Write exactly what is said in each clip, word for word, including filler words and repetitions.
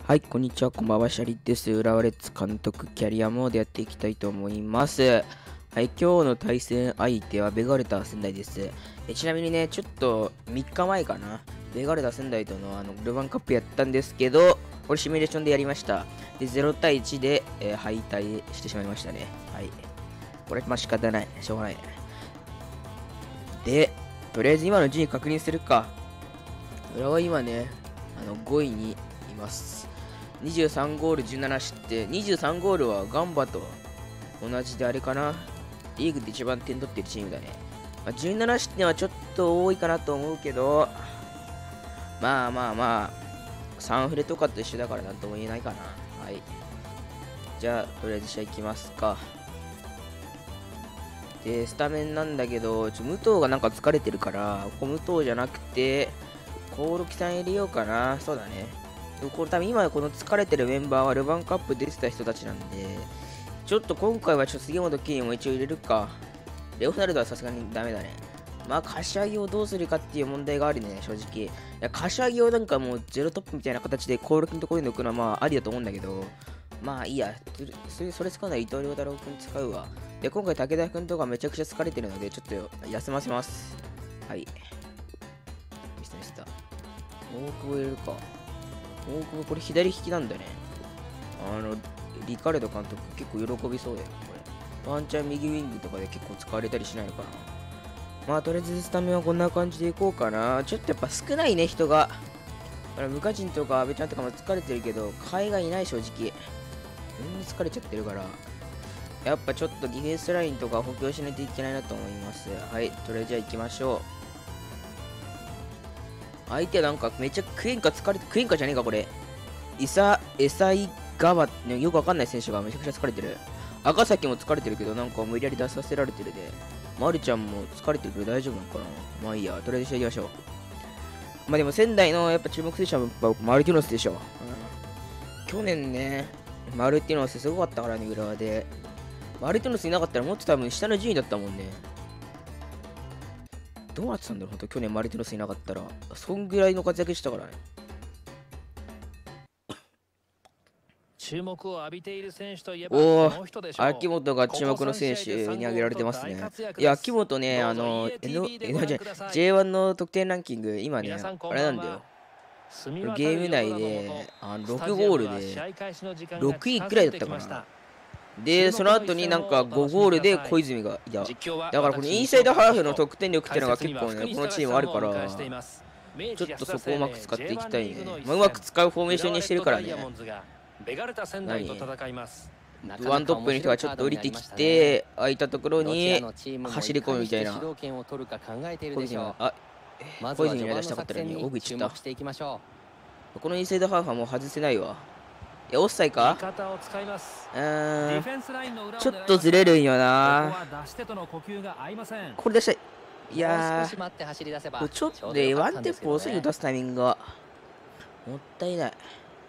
はい、こんにちは、こんばんは、シャリです。浦和レッズ監督キャリアモードやっていきたいと思います。はい、今日の対戦相手はベガルタ仙台です。えちなみにね、ちょっとみっかまえかな、ベガルタ仙台とのあのルヴァンカップやったんですけど、これシミュレーションでやりました。で、ゼロ対いちで、えー敗退してしまいましたね。はい。これ、まあ仕方ない。しょうがないね。で、とりあえず今の順位確認するか。浦和は今ね、あのごいにいます。にじゅうさんゴールじゅうなな失点。にじゅうさんゴールはガンバと同じであれかな。リーグで一番点取ってるチームだね。まあ、じゅうなな失点はちょっと多いかなと思うけど、まあまあまあ、サンフレとかと一緒だからなんとも言えないかな。はい。じゃあ、とりあえず試合行きますか。で、スタメンなんだけど、ちょ武藤がなんか疲れてるから、ここ武藤じゃなくて、興梠さん入れようかな。そうだね。これ多分今この疲れてるメンバーはルヴァンカップ出てた人たちなんで、ちょっと今回はちょっと杉本健も一応入れるか。レオナルドはさすがにダメだね。まあ、柏木をどうするかっていう問題があるね、正直。いや、柏木をなんかもうゼロトップみたいな形で興梠のところに置くのはまあありだと思うんだけど、まあいいや、それそれ使うのは伊藤亮太郎君使うわ。で、今回武田君とかめちゃくちゃ疲れてるので、ちょっと休ませます。はい。ミスターミスター。大久保入れるか。大久保これ左利きなんだね。あの、リカルド監督結構喜びそうだよ、これ。ワンチャン右ウィングとかで結構使われたりしないのかな。まあ、とりあえずスタメンはこんな感じでいこうかな。ちょっとやっぱ少ないね、人が。ムカチンとか阿部ちゃんとかも疲れてるけど、海外いない正直。みんな疲れちゃってるから。やっぱちょっとディフェンスラインとか補強しないといけないなと思います。はい、とりあえずじゃあ行きましょう。相手なんかめっちゃクエンカ疲れて、クエンカじゃねえかこれ。イサ、エサイガバ、ね、よくわかんない選手がめちゃくちゃ疲れてる。赤崎も疲れてるけど、なんか無理やり出させられてるで。マルちゃんも疲れてるけど大丈夫なのかな。まあいいや、とりあえず試合行きましょう。まあでも仙台のやっぱ注目選手はやっぱマルティノスでしょ。うん、去年ね、マルティノスすごかったからね、浦和で。マルティノスいなかったらもっと多分下の順位だったもんね。どうなってたんだろう、ほんと去年マルティノスいなかったら。そんぐらいの活躍したからね。 注目を浴びている選手といえばおお、 この人でしょう。 秋元が注目の選手に挙げられてますね。いや、秋元ね、あの、N、ジェイワン の得点ランキング、今ね、あれなんだよ。ゲーム内であのろくゴールでろくいくらいだったかな。で、その後になんかごゴールで小泉がいた。だからこのインサイドハーフの得点力っていうのが結構ね、このチームあるから、ちょっとそこをうまく使っていきたいね。まあ、うまく使うフォーメーションにしてるからね。ワントップの人がちょっと降りてきて、空いたところに走り込むみたいな。小泉が、あ、小泉が出したかったのに、オグいっちゃった。このインサイドハーフはもう外せないわ。いや、オフサイか？うーん、ちょっとずれるんよな。これ出したい。いやー、ちょっとでワンテンポ遅いよ、出すタイミングが。もったいない。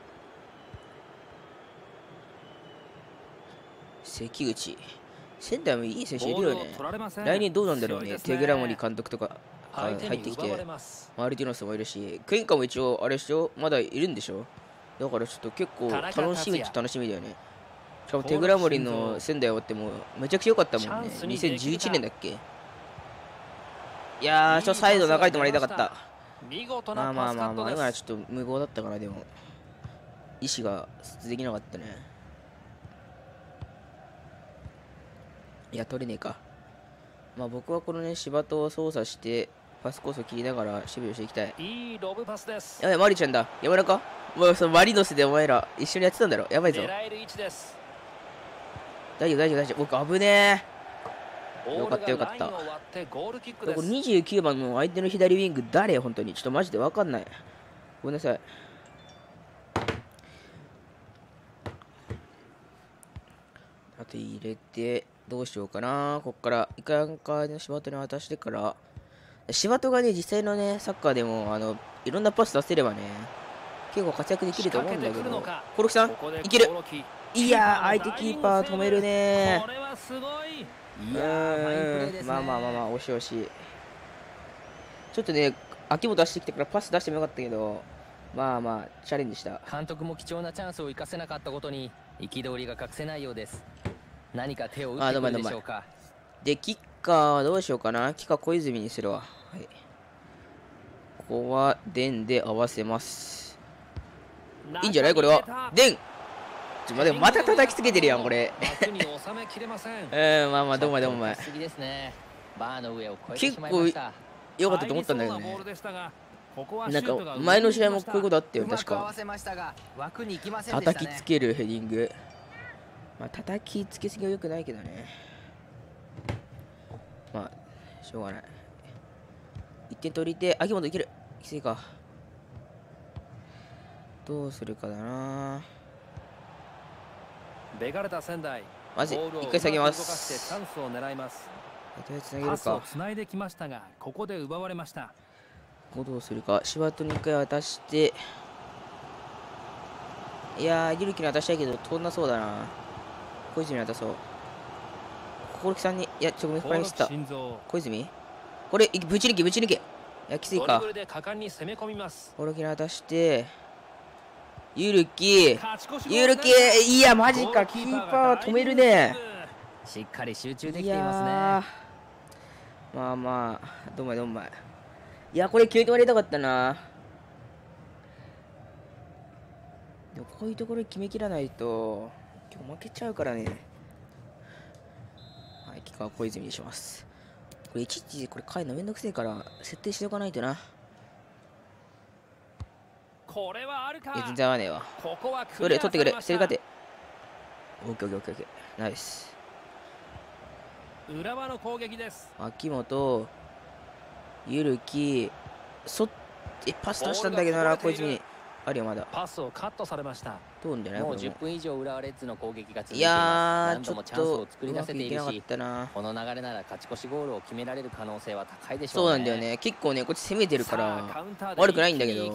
関口。仙台もいい選手いるよね。来年どうなんだろうね。手倉森監督とか入ってきて、マルティノスもいるし、クインカも一応、あれでしょ、まだいるんでしょ。だからちょっと結構楽しみっちゃ楽しみだよね。しかも手倉森の仙台終わってもめちゃくちゃ良かったもんね。にせんじゅういちねんだっけ。いやー、ちょっとサイド長いともらいたかった。まあまあまあまあ、今はちょっと無謀だったから、でも、意思ができなかったね。いや、取れねえか。まあ僕はこのね、柴戸を操作して、パスコースを切りながら守備をしていきたい。 いいロブパスです。 やばい、マリちゃんだ。山中かもうそのマリノスでお前ら一緒にやってたんだろ。やばいぞ。大丈夫、大丈夫、大丈夫。僕危ねえ。よかった、よかった。これにじゅうきゅうばんの相手の左ウィング誰本当に。ちょっとマジでわかんない。ごめんなさい。あと入れて、どうしようかな。こっから、いかんかの柴戸に渡してから、柴戸がね、実際のね、サッカーでも、あの、いろんなパス出せればね、結構活躍できると思うんだけど、コロキさん、いける。いやー、相手キーパー止めるねー。うーん、まあまあまあまあ、惜しい惜しい。ちょっとね、秋元出してきてからパス出してもよかったけど、 まあまあチャレンジした。 監督も貴重なチャンスを生かせなかったことに憤りが隠せないようです。何か手を打ってくるでしょうか。 でキッカーはどうしようかな。キッカー小泉にするわ。はい、ここはデンで合わせます。いいんじゃないこれは。デンちょ待って、また叩きつけてるやんこれ。えー、まあまあどうもどうも。結構良かったと思ったんだけどね。なんか前の試合もこういうことあったよ確か。叩きつけるヘディング。まあ叩きつけすぎは良くないけどね。まあしょうがない。いってん取りて、秋元いける。きついか。どうするかだな。 ベガルタ仙台。 マジ一回下げます。 チャンスを狙います。 とりあえずつなげるか。 つないできましたが、ここで奪われました。 ここどうするか。柴戸にいっかい渡して、いやー、ゆるきに渡したいけど、飛んなそうだな。小泉に渡そう。心木さんに、いや、ちょっとごめん、これミスった。小泉これ、ぶち抜け、ぶち抜け。いや、きついか。心木に渡して、ゆるき、ゆるき、いや、マジか、キーパー止めるね。 しっかり集中できていますね。 まあまあ、どんまいどんまい。いや、これ決めてもらいたかったな。でもこういうところ決めきらないと今日負けちゃうからね。はい、キッカーは小泉にします。これいちいちこれ変えるのめんどくせえから設定しておかないとな。 これはあるか。 いや全然合わねえわ。どれ取ってくれ。セリカテ。オッケーオッケーオッケー。ナイス。 浦和の攻撃です。 秋元、ゆるき、そっえパス出したんだけどな、小泉。あるよまだ。 パスをカットされました。 どうんじゃない？ もうじゅっぷん以上浦和レッズの攻撃が続いています。 いやー、 何度もチャンスを作り出せているし、 この流れなら勝ち越しゴールを決められる可能性は高いでしょうね。そうなんだよね。結構ねこっち攻めてるから悪くないんだけど。こ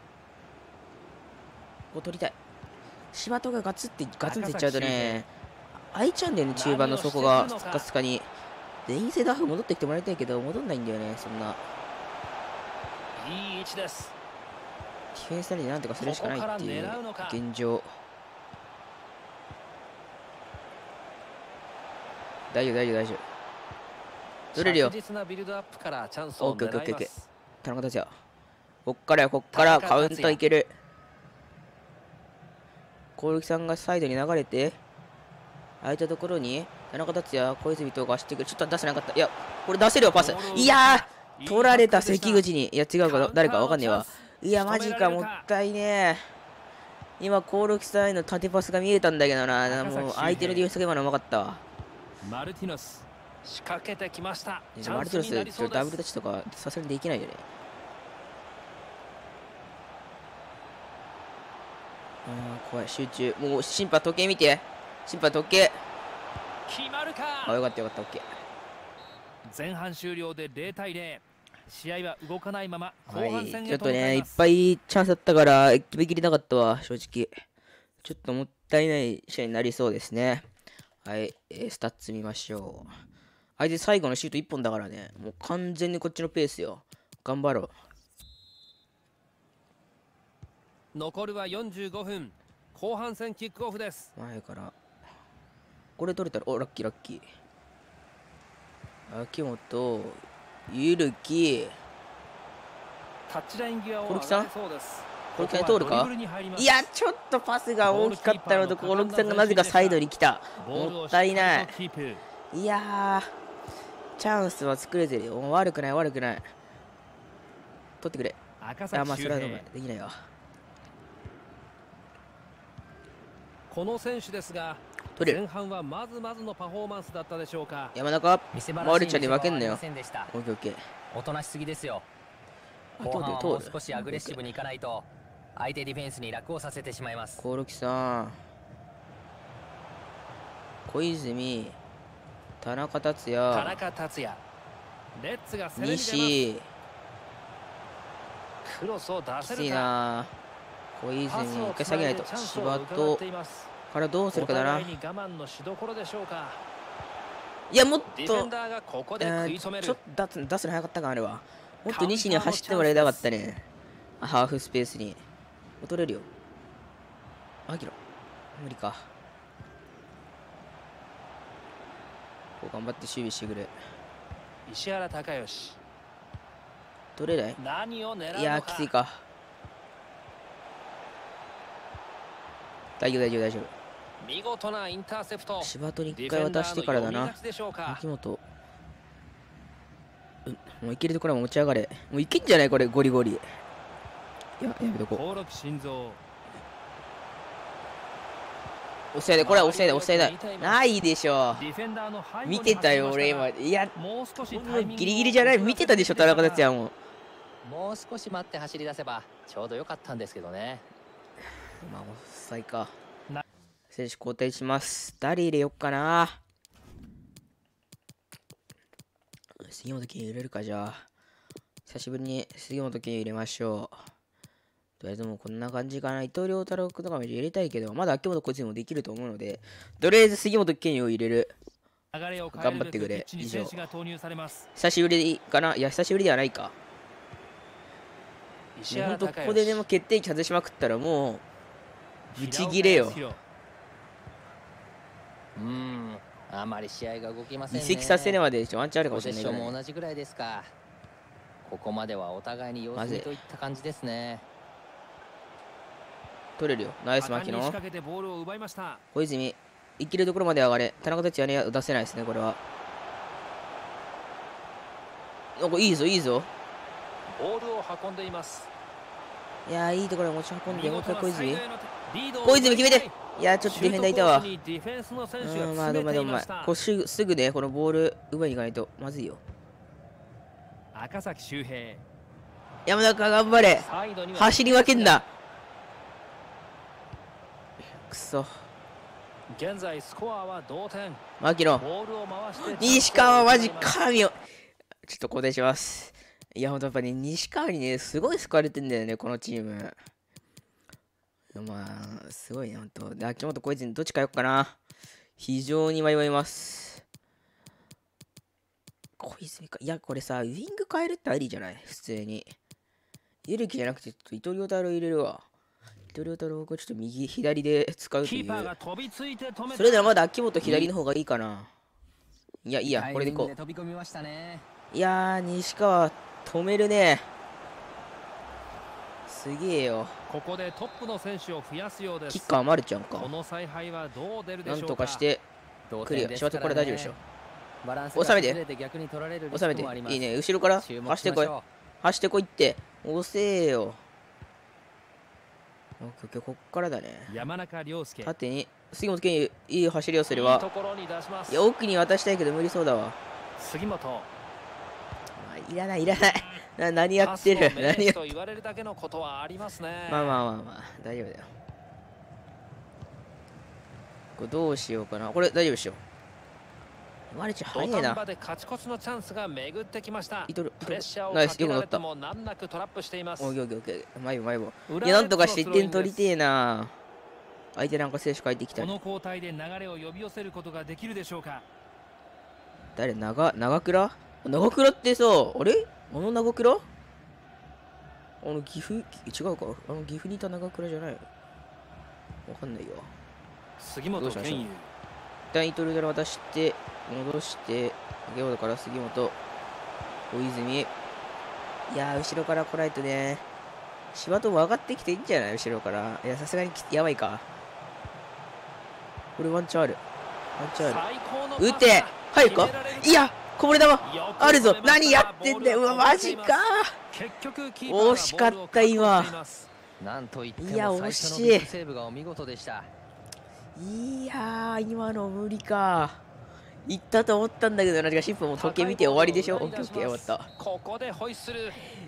こ取りたい。柴戸がガツってガツンっていっちゃうとね、開いちゃうんだよね中盤の底がスカスカに。でインセダーフ戻ってきてもらいたいけど戻んないんだよねそんな。 いい位置です。 ディフェンスでなんとかするしかないっていう現状。大丈夫大丈夫大丈夫。取れるよ。オッケーオッケーオッケーオッケー。田中達也。こっからよこっからカウンターいける。小力さんがサイドに流れて空いたところに田中達也小泉とか走ってくる。ちょっと出せなかった。いやこれ出せるよパス。いやー取られた関口に。いや違うか誰かわかんねえわ。いやマジかもったいねえ。今コオロキさんへの縦パスが見えたんだけどな。もう相手のディフェンスが今のうまかったわ。 マルティノス仕掛けてきました。 マルティノスちょっとダブルタッチとかさすがにできないよね。あー怖い。集中。もう審判時計見て。審判時計決まるか。 あよかったよかった。オッケー。 前半終了でゼロたいゼロ。試合は動かないまま後半戦へと向かいます。 ちょっとねいっぱいチャンスあったから決めきりなかったわ正直。ちょっともったいない試合になりそうですね。はい、えー、スタッツ見ましょう。相手最後のシュートいっぽんだからねもう完全にこっちのペースよ。頑張ろう。 残るはよんじゅうごふん。後半戦キックオフです。 前からこれ取れたらおラッキーラッキー。秋元ゆるきタッチライン際を小力さんそうです。 小力さん通るか。いやちょっとパスが大きかったのと小力さんがなぜかサイドに来た。もったいない。いやーチャンスは作れてるよ。悪くない悪くない。取ってくれ。あまあそれはできないわ。 この選手ですが前半はまずまずのパフォーマンスだったでしょうか。 山中マルちゃんに負けんなよ。オッケーオッケー。 おとなしすぎですよ。後半はもう少しアグレッシブにいかないと相手ディフェンスに楽をさせてしまいます。 コオロキさん小泉田中達也田中達也レッツが攻めに出ます。 西クロスを出せるか。 きついな。小泉一回下げないと。柴戸からどうするかだな。いやもっとえー、ちょっと出すの早かったかあれは。もっと西に走ってもらいたかったね。ハーフスペースに取れるよ。あきら無理か。こう頑張って守備してくれ。 石原貴義。 取れない？ 何を狙うのか。 いやーきついか。大丈夫大丈夫大丈夫。 見事なインターセプト。 柴戸に一回渡してからだな。秋元、うん、もういけるところは持ち上がれ。もういけんじゃないこれ、ゴリゴリ。いや、やめとこう。 登録心臓。 抑えで、これは抑えで、抑えだ。ないでしょ。見てたよ、俺今。いや、もうギリギリじゃない。見てたでしょ、田中達也も。 もう少し待って走り出せば、ちょうどよかったんですけどね。 まあ、抑えか。選手交代します。誰入れよっかな。杉本健入れるか、じゃあ。久しぶりに杉本健入れましょう。とりあえずもうこんな感じかな。伊藤亮太郎君とかも入れたいけど、まだ秋元こいつにもできると思うので、とりあえず杉本健を入れる。頑張ってくれ。以上。久しぶりかな。いや、久しぶりではないか。ほんと、ここででも決定機外しまくったらもう、ぶち切れよ。 うん、あまり試合が動きませんね。 移籍させるまでワンチャンあるかもしれない。 ポゼッションも同じぐらいですか。ここまではお互いに様子見といった感じですね。 取れるよ。ナイス牧野。小泉、生きるところまで上がれ。田中達也には出せないですね、これは。なんかいいぞ、いいぞ。 ボールを運んでいます。 いやー、いいところ持ち運んで、もう一回小泉。小泉決めて。いやー、ちょっとディフェンダーいたわ。うん、まあ、どうまでも前。こうすぐ、すぐね、このボール奪いに行かないとまずいよ。 赤崎周平。 山中頑張れ。走り分けんな。くそ。 現在スコアは同点。 牧野。西川マジ神を。ちょっと交代します。いや、ほんとやっぱり、ね、西川にね、すごい救われてんだよね、このチーム。まあ、すごいね、ほんと。で、秋元こいつにどっちかよっかな。非常に迷います。小泉か。いや、これさ、ウィング変えるってありじゃない普通に。ゆるきじゃなくて、ちょっと伊藤亮太郎入れるわ。伊藤亮太郎をちょっと右、左で使うという。それならまだ秋元左の方がいいかな。いや、いいや、これでいこう。いやー、西川、止めるね。すげえよ。 ここでトップの選手を増やすようです。 キッカーマルちゃんか。 この采配はどう出るでしょうか。 なんとかしてクリア。柴田これ大丈夫でしょ。収めて。収めて。いいね。後ろから走ってこい。走ってこいって。押せよ。オッケーオッケー、こっからだね。 山中亮介。 縦に杉本健いい走りをすれば。いや、奥に渡したいけど無理そうだわ。 杉本。 いらないいらない。な何やってる何やってる。まあまあまあまあ大丈夫だよ。これどうしようかな。これ大丈夫でしょ。マルチ早いな。 勝ち越しのチャンスが巡ってきました。 イトルプレッシャーをかけられても難なくトラップしています。 オッケーオッケーオッケー。前も前も。いや、なんとかしていってん取りてえな。相手なんか選手帰ってきた。 この交代で流れを呼び寄せることができるでしょうか。 誰？長長倉？長倉ってさ、あれ？あの長倉？あの岐阜、違うか？あの岐阜にいた長倉じゃないの？わかんないよ。 杉本健佑。 一旦伊藤ルダル渡して、戻して、竹本から杉本、小泉。いやー、後ろから来ないとね。柴戸も上がってきていいんじゃない後ろから。いや、さすがにやばいか。これワンチャンある。ワンチャンある。撃て！入るか？いや！こぼれ球あるぞ。何やってんだよ。うわ、マジか。惜しかった今。いや、惜しい。いやー、今の無理か。いったと思ったんだけど、なんかシンプルも時計見て終わりでしょ。オッケーオッケー、終わった。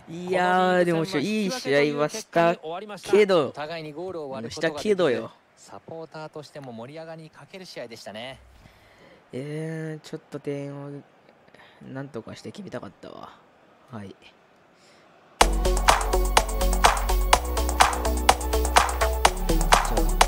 いやー、でもいい試合はしたけど、したけどよ。 サポーターとしても盛り上がりに欠ける試合でしたね。 えー、ちょっと点をなんとかして決めたかったわ。はい。じゃあ